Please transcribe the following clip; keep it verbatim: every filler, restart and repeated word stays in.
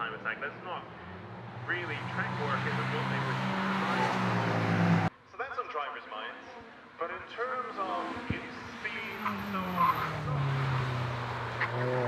time attack. That's not really track work, it was what they were designing. So that's on drivers' minds. But in terms of its speed, so on and so on.